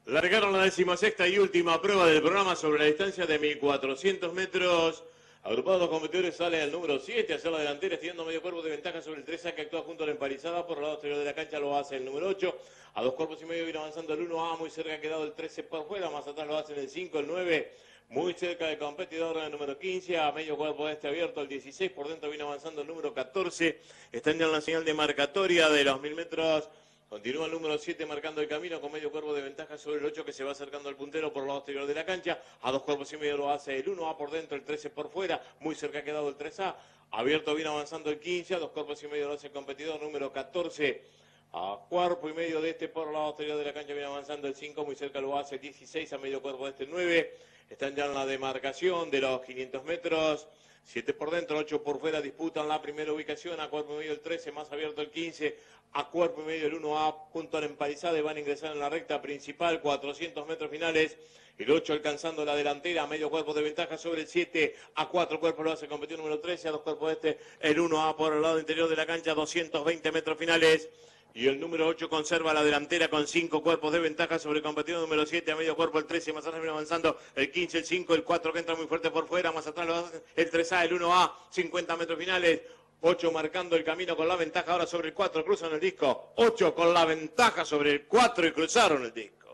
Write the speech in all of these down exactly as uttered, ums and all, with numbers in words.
Largaron la decimosexta y última prueba del programa sobre la distancia de mil cuatrocientos metros. Agrupados los competidores, sale el número siete, hacia la delantera, estirando medio cuerpo de ventaja sobre el tres A, que actúa junto a la empalizada. Por el lado exterior de la cancha lo hace el número ocho. A dos cuerpos y medio viene avanzando el uno A, muy cerca ha quedado el trece por fuera. Más atrás lo hacen el cinco, el nueve. Muy cerca del competidor el número quince, a medio cuerpo este abierto el dieciséis. Por dentro viene avanzando el número catorce. Están ya en la señal de marcatoria de los mil metros. Continúa el número siete marcando el camino con medio cuerpo de ventaja sobre el ocho, que se va acercando al puntero por el lado exterior de la cancha. A dos cuerpos y medio lo hace el uno A por dentro, el trece por fuera. Muy cerca ha quedado el tres A. Abierto viene avanzando el quince. A dos cuerpos y medio lo hace el competidor número catorce. A cuerpo y medio de este por el lado exterior de la cancha viene avanzando el cinco. Muy cerca lo hace el dieciséis. A medio cuerpo de este el nueve. Están ya en la demarcación de los quinientos metros. siete por dentro, ocho por fuera, disputan la primera ubicación. A cuerpo y medio el trece, más abierto el quince. A cuerpo y medio el uno A, junto a la empalizada, y van a ingresar en la recta principal, cuatrocientos metros finales. El ocho alcanzando la delantera, medio cuerpo de ventaja sobre el siete. A cuatro cuerpos lo hace competir el número trece. A dos cuerpos de este, el uno A por el lado interior de la cancha, doscientos veinte metros finales. Y el número ocho conserva la delantera con cinco cuerpos de ventaja sobre el competidor número siete. A medio cuerpo el trece, más atrás viene avanzando el quince, el cinco, el cuatro que entra muy fuerte por fuera. Más atrás lo hace el tres A, el uno A, cincuenta metros finales. ocho marcando el camino con la ventaja ahora sobre el cuatro, cruzan el disco. ocho con la ventaja sobre el cuatro y cruzaron el disco.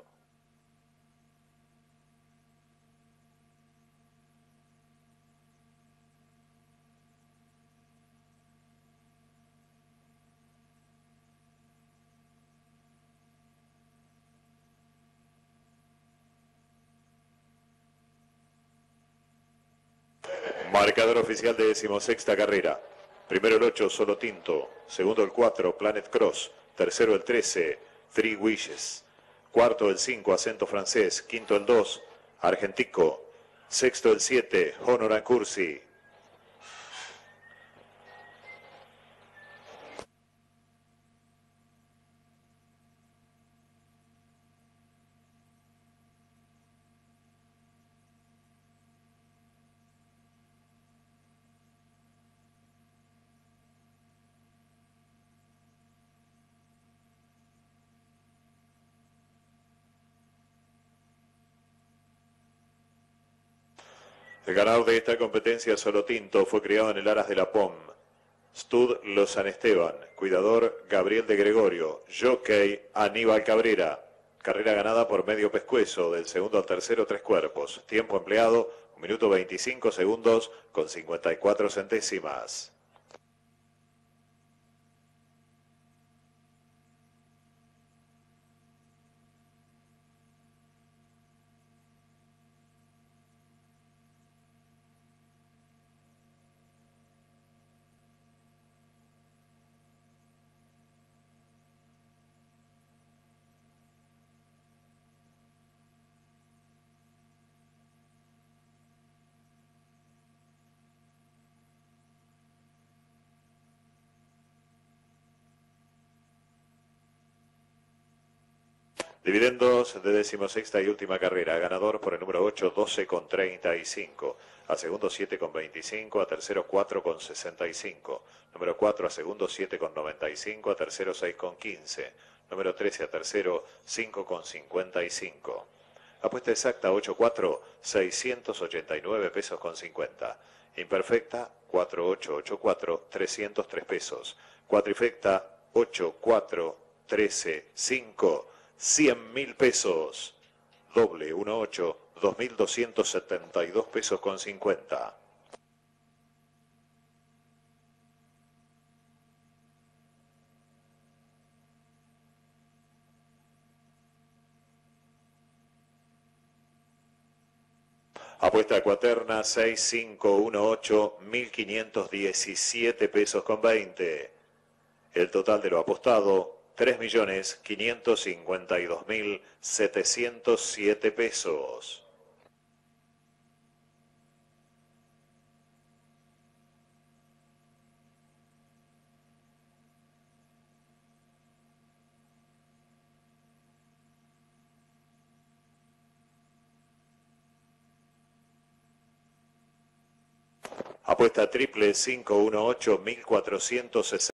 Marcador oficial de decimosexta carrera. Primero el ocho, Solo Tinto. Segundo el cuatro, Planet Cross. Tercero el trece, Three Wishes. Cuarto el cinco, Acento Francés. Quinto el dos, Argentico. Sexto el siete, Honor and Cursi. El ganador de esta competencia, Solo Tinto, fue criado en el Aras de la P O M. Stud Los San Esteban. Cuidador Gabriel de Gregorio. Jockey Aníbal Cabrera. Carrera ganada por medio pescuezo, del segundo al tercero, tres cuerpos. Tiempo empleado, un minuto veinticinco segundos con cincuenta y cuatro centésimas. Dividendos de decimosexta y última carrera. Ganador por el número ocho, doce con treinta y cinco. A segundo siete con veinticinco. A tercero cuatro con sesenta y cinco. Número cuatro a segundo siete con noventa y cinco. A tercero seis con quince. Número trece a tercero cinco con cincuenta y cinco. Apuesta exacta ocho cuatro, seiscientos ochenta y nueve pesos con cincuenta. Imperfecta cuatro ocho ocho cuatro, trescientos tres pesos. Cuatrifecta ocho cuatro trece cinco. cien mil pesos. Doble uno ocho, dos mil doscientos setenta y dos pesos con cincuenta. Apuesta cuaterna seis cinco uno ocho, mil quinientos diecisiete pesos con veinte. El total de lo apostado, tres millones quinientos cincuenta y dos mil setecientos siete pesos. Apuesta triple cinco uno ocho, mil cuatrocientos sesenta.